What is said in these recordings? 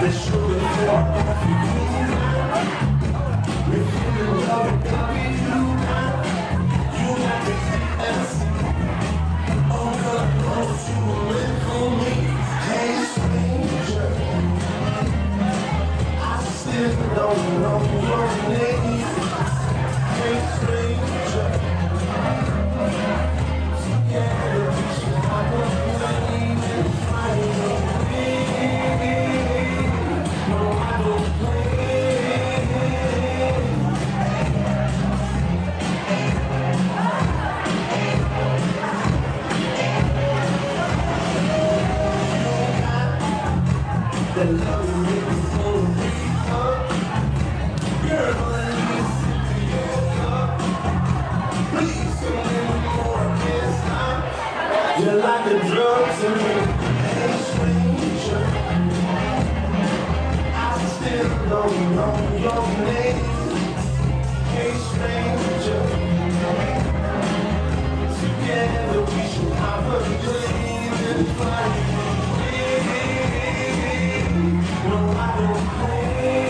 You're like the drugs in me, hey stranger. I still don't know your name, hey stranger. Together we should have a dream and fight. No, I don't play.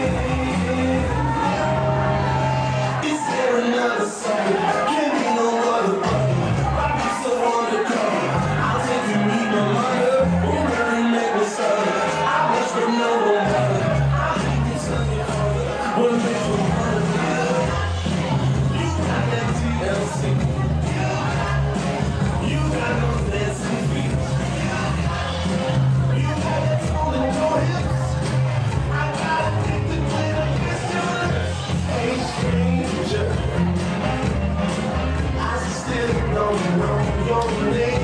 Is there another song? Can't be no other button. I'll be so undercover. I'll take you meet my mother. Won't really make me suffer. I wish for no one other. I'll leave you son your father. What makes you wanna you got that TLC. You got no dancing feet. You got that soul in your hips. I got addicted when I kiss your lips. Hey stranger, I still don't know your name.